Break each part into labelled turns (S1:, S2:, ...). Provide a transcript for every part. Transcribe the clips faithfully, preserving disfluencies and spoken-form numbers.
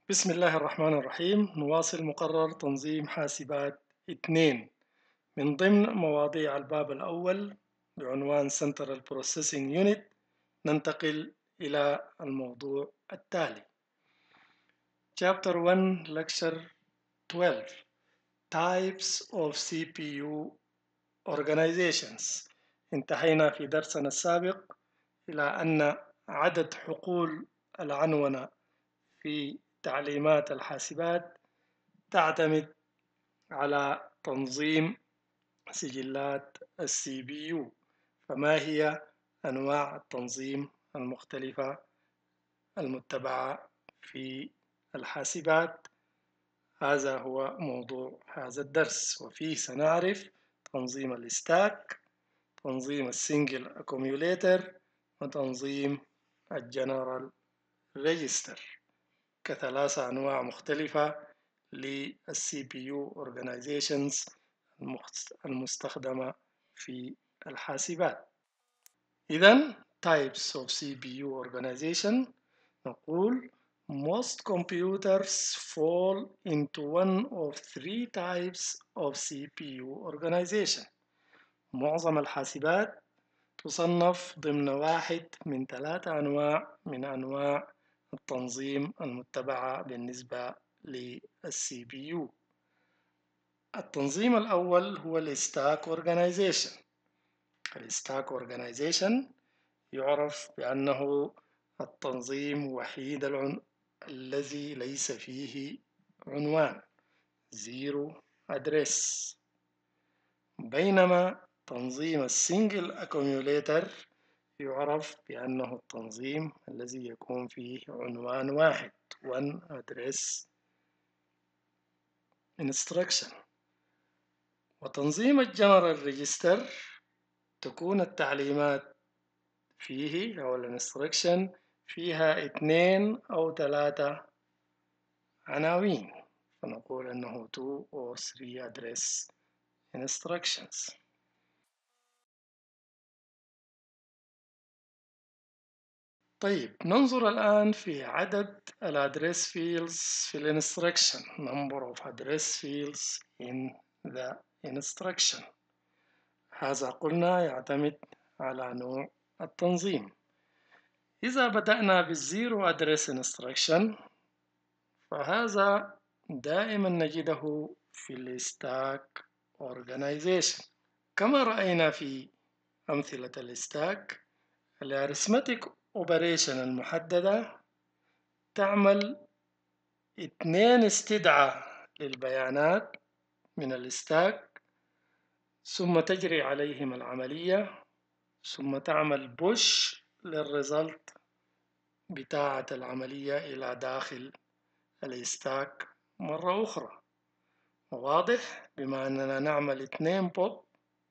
S1: بسم الله الرحمن الرحيم. نواصل مقرر تنظيم حاسبات اثنين من ضمن مواضيع الباب الأول بعنوان Central Processing Unit. ننتقل إلى الموضوع التالي. Chapter one Lecture twelve Types of سي بي يو Organizations. انتهينا في درسنا السابق إلى أن عدد حقول العنونة في تعليمات الحاسبات تعتمد على تنظيم سجلات السي بي يو. فما هي أنواع التنظيم المختلفة المتبعة في الحاسبات؟ هذا هو موضوع هذا الدرس، وفيه سنعرف تنظيم الستاك، تنظيم السنجل أكوميوليتر، وتنظيم الجنرال ريجستر كثلاثة أنواع مختلفة للسي بي يو organizations المستخدمة في الحاسبات. إذن types of سي بي يو organization نقول most computers fall into one of three types of سي بي يو organization. معظم الحاسبات تصنف ضمن واحد من ثلاثة أنواع من أنواع التنظيم المتبعة بالنسبة للسي بي يو. التنظيم الأول هو الستاك أورجانيزيشن. الستاك أورجانيزيشن يعرف بأنه التنظيم وحيد العن... الذي ليس فيه عنوان زيرو أدريس، بينما تنظيم السنجل أكوميوليتر يعرف بأنه التنظيم الذي يكون فيه عنوان واحد one address instruction. وتنظيم الجنرال ريجستر تكون التعليمات فيه أو الانستركشن فيها اثنين أو ثلاثة عناوين، فنقول أنه two or three address instructions. طيب ننظر الآن في عدد الأدريس فيلدز في الانستركشن number of address fields in the instruction. هذا قلنا يعتمد على نوع التنظيم. إذا بدأنا بالزيرو أدريس انستركشن فهذا دائما نجده في الستاك organization. كما رأينا في أمثلة الستاك، الارثمتيك اوبريشن المحددة تعمل اثنين استدعاء للبيانات من الستاك ثم تجري عليهم العملية ثم تعمل بوش للريزلت بتاعة العملية إلى داخل الستاك مرة أخرى. واضح؟ بما أننا نعمل اثنين بوب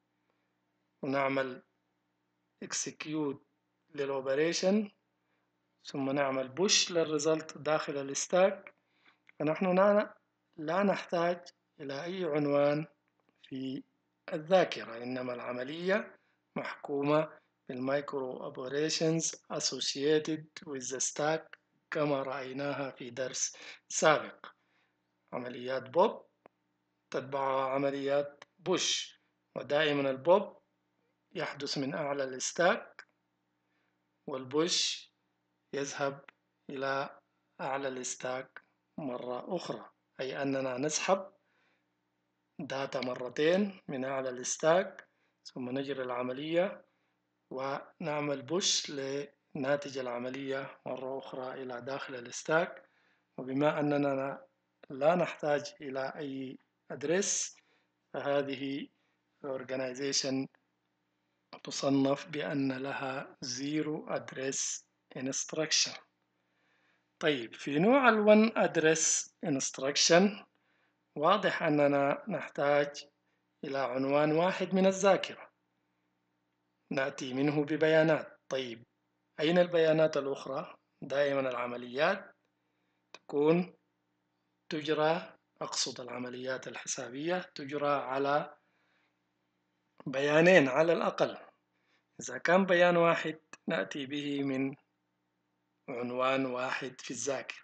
S1: ونعمل execute للأوبريشن ثم نعمل بوش للريزلت داخل الستاك، فنحن لا نحتاج إلى أي عنوان في الذاكرة، إنما العملية محكومة بالمايكرو اوبريشنز associated with the stack كما رأيناها في درس سابق. عمليات بوب تتبعها عمليات بوش، ودائما البوب يحدث من أعلى الستاك والبوش يذهب إلى أعلى الستاك مرة أخرى، أي أننا نسحب داتا مرتين من أعلى الستاك ثم نجري العملية ونعمل بوش لناتج العملية مرة أخرى إلى داخل الستاك. وبما أننا لا نحتاج إلى أي أدرس فهذه الأورجانيزيشن تصنف بأن لها Zero Address Instruction. طيب في نوع ال One Address Instruction واضح أننا نحتاج إلى عنوان واحد من الذاكرة نأتي منه ببيانات. طيب أين البيانات الأخرى؟ دائما العمليات تكون تجرى، أقصد العمليات الحسابية تجرى على بيانين على الأقل. إذا كان بيان واحد نأتي به من عنوان واحد في الذاكرة،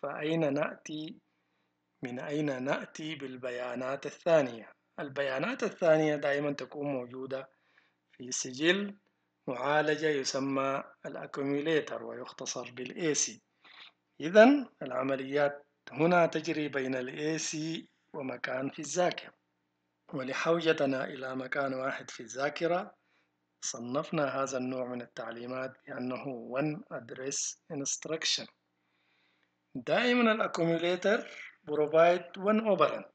S1: فأين نأتي من أين نأتي بالبيانات الثانية؟ البيانات الثانية دائما تكون موجودة في سجل معالجة يسمى الأكوميوليتر ويختصر بالإيه سي. إذن العمليات هنا تجري بين الإيه سي ومكان في الذاكرة، ولحوجتنا إلى مكان واحد في الذاكرة صنفنا هذا النوع من التعليمات بأنه one address instruction. دائما الأكوميوليتر provide one operand،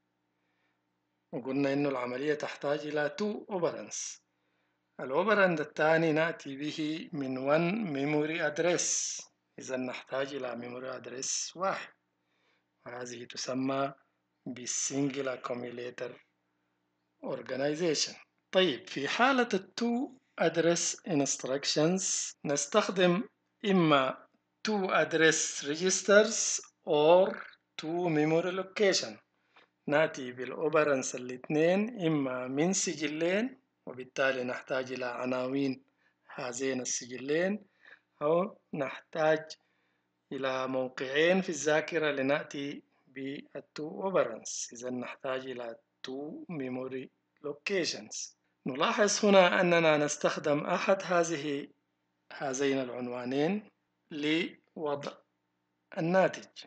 S1: وقلنا إنه العملية تحتاج إلى two operands. الأوبرند الثاني نأتي به من one memory address، إذا نحتاج إلى memory address واحد، وهذه تسمى بالسنجل accumulator organization. طيب في حالة التو address instructions نستخدم إما two address registers or two memory location. نأتي بالأوبرنس الاثنين إما من سجلين، وبالتالي نحتاج إلى عناوين هذين السجلين، أو نحتاج إلى موقعين في الذاكرة لنأتي بالتو أوبرنس، إذا نحتاج إلى two memory locations. نلاحظ هنا أننا نستخدم أحد هذه هذين العنوانين لوضع الناتج،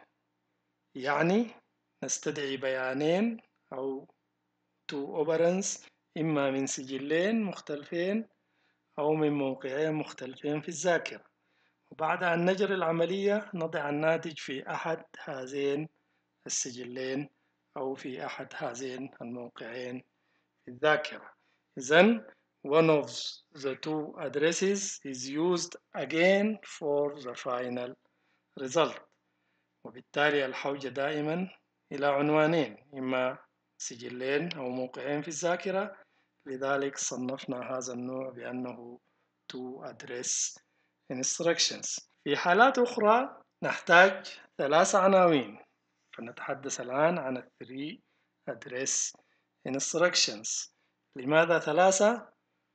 S1: يعني نستدعي بيانين أو two operands إما من سجلين مختلفين أو من موقعين مختلفين في الذاكرة، وبعد أن نجري العملية نضع الناتج في أحد هذين السجلين أو في أحد هذين الموقعين في الذاكرة. إذن one of the two addresses is used again for the final result، وبالتالي الحوجة دائما إلى عنوانين إما سجلين أو موقعين في الذاكرة، لذلك صنفنا هذا النوع بأنه two address instructions. في حالات أخرى نحتاج ثلاث عناوين، فنتحدث الآن عن ال three address instructions. لماذا ثلاثة؟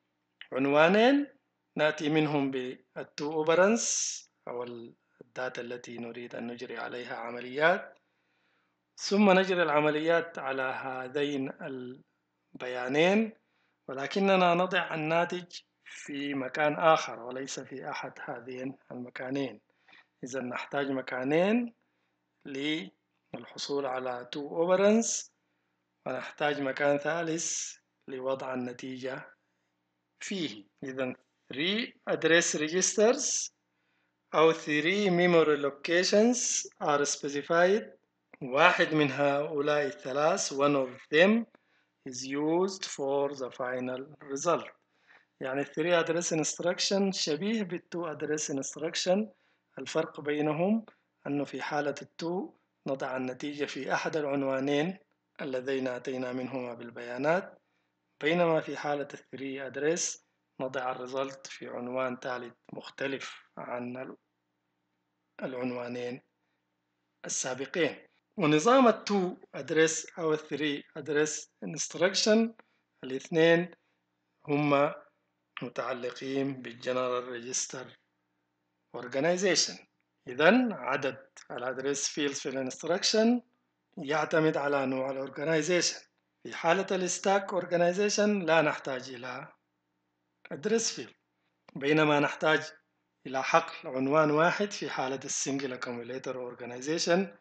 S1: عنوانين نأتي منهم بالتو أوبرنس أو الداتا التي نريد أن نجري عليها عمليات، ثم نجري العمليات على هذين البيانين، ولكننا نضع الناتج في مكان آخر وليس في أحد هذين المكانين. إذا نحتاج مكانين للحصول على two operands، ونحتاج مكان ثالث لوضع النتيجة فيه. إذا three address registers أو three memory locations are specified. واحد من هؤلاء الثلاث one of them is used for the final result. يعني ال three address instruction شبيه بال two address instruction. الفرق بينهم أنه في حالة ال two نضع النتيجة في أحد العنوانين اللذين أتينا منهما بالبيانات، بينما في حالة ال three address نضع الريزلت في عنوان ثالث مختلف عن العنوانين السابقين. ونظام ال two address أو ال three address instruction الاثنين هما متعلقين بالجنرال ريجستر organization. إذن عدد الادريس فيلدز في الانستراكشن يعتمد على نوع الاورجنايزيشن. في حالة الستاك اورجنايزيشن لا نحتاج إلى ادريس فيلد، بينما نحتاج إلى حقل عنوان واحد في حالة السنجل اكوميوليتر اورجنايزيشن،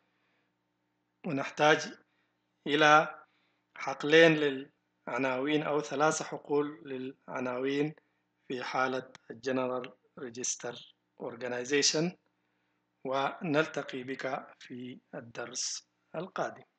S1: ونحتاج إلى حقلين للعناوين أو ثلاثة حقول للعناوين في حالة الجنرال ريجستر اورجنايزيشن. ونلتقي بك في الدرس القادم.